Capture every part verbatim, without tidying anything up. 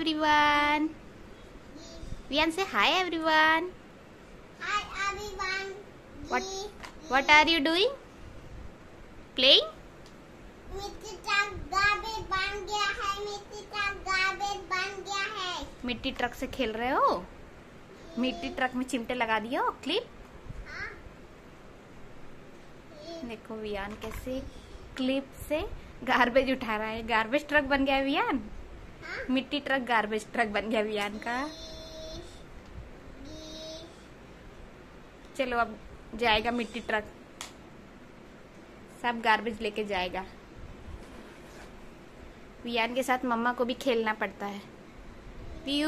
everyone. Vian, say hi everyone. Hi everyone. What What are you doing? Playing? मिट्टी truck garbage बन गया है। मिट्टी ट्रक गार्बेज बन गया है। मिट्टी ट्रक से खेल रहे हो? मिट्टी ट्रक में चिमटे लगा दिए हो? क्लिप? हाँ। देखो वियान कैसे क्लिप से गार्बेज उठा रहा है। गार्बेज ट्रक बन गया वियान। हाँ? मिट्टी ट्रक गार्बेज ट्रक बन गया वियान का। चलो अब जाएगा मिट्टी ट्रक, सब गार्बेज लेके जाएगा। वियान के साथ मम्मा को भी खेलना पड़ता है। पीयू,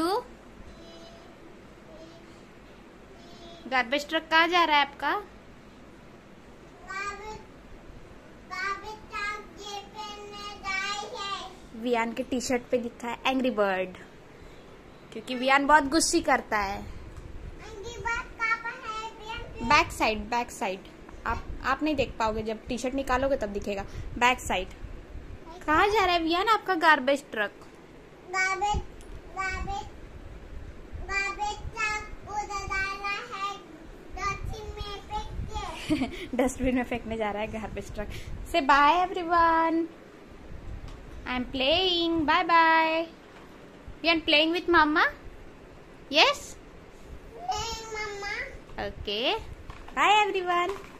गार्बेज ट्रक कहाँ जा रहा है आपका? गार्बेज गार्बेज ट्रक ये पहने जाए है। वियान के टी शर्ट पे लिखा है एंग्री बर्ड, क्योंकि वियान बहुत गुस्सी करता है। एंग्री बर्ड कहाँ पर है Vian? Back side, back side. आप आप नहीं देख पाओगे, जब टी शर्ट निकालोगे तब दिखेगा। Back side. कहाँ जा रहा है वियान आपका garbage truck? Garbage garbage garbage truck उधर जा रहा है। डस्टबिन में फेंक के। डस्टबिन में फेंकने जा रहा है garbage truck. Say bye everyone, I am playing, bye bye. Vian playing with mama? Yes? नहीं मम्मा। Okay, bye everyone.